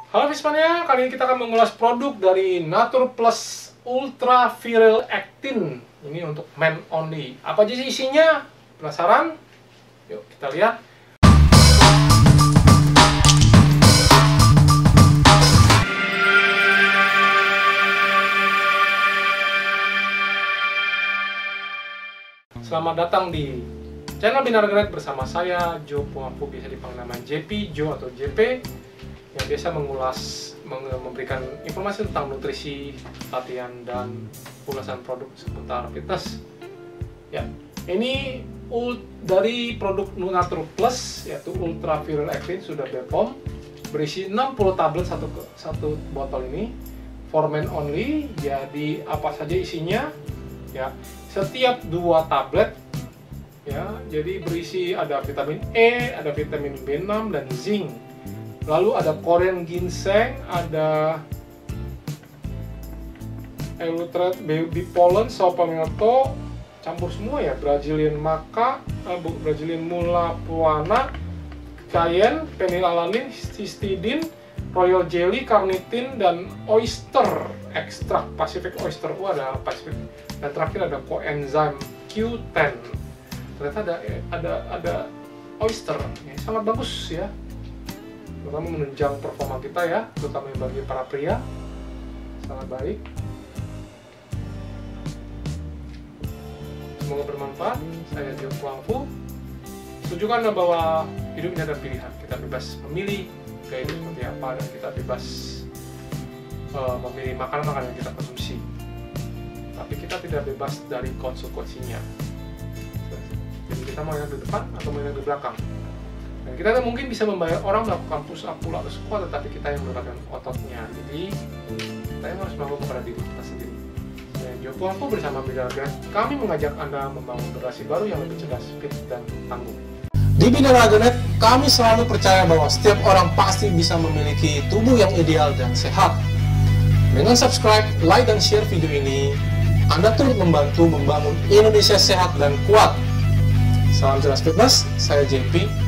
Halo Fishmania, kali ini kita akan mengulas produk dari Natur Plus Ultra Virile Actin. Ini untuk men only. Apa aja sih isinya? Penasaran? Yuk kita lihat. Selamat datang di channel Binar Grade bersama saya, Jo Pungappu, biasa dipanggil nama JP, Jo atau JP, yang biasa memberikan informasi tentang nutrisi, latihan, dan ulasan produk seputar fitness. Ya, ini dari produk Natur Plus, yaitu Ultra Virile Actin, sudah BPOM, berisi 60 tablet satu botol ini, for men only. Jadi apa saja isinya? Ya, setiap 2 tablet, ya, jadi berisi ada vitamin E, ada vitamin B6 dan zinc. Lalu ada Korean ginseng, ada Elutrate baby pollen, sapominato, campur semua ya, Brazilian maca, Brazilian mula puana, cayenne, phenylalanin, histidine, royal jelly, carnitin, dan oyster extract, Pacific oyster. Ada Pacific. Dan terakhir ada coenzyme Q10. Ternyata ada oyster, ya, sangat bagus ya, terutama menunjang performa kita ya, terutama bagi para pria, sangat baik. Semoga bermanfaat. Saya Jo Pungappu. Tunjukkan bahwa hidup ini ada pilihan, kita bebas memilih gaya hidup seperti apa, dan kita bebas memilih makanan-makanan yang kita konsumsi. Tapi kita tidak bebas dari konsekuensinya. Jadi kita mau yang di depan atau mau yang di belakang. Dan kita mungkin bisa membayar orang melakukan push up, pull up, atau squat, tetapi kita yang menggunakan ototnya. Jadi kita yang harus melakukan kepada diri kita sendiri. Dan Jo Pungappu bersama Binar Grade, kami mengajak Anda membangun generasi baru yang lebih cerdas, fit, dan tangguh. Di Binar Grade, kami selalu percaya bahwa setiap orang pasti bisa memiliki tubuh yang ideal dan sehat. Dengan subscribe, like, dan share video ini, Anda turut membantu membangun Indonesia sehat dan kuat. Salam jelas fitness, saya JP.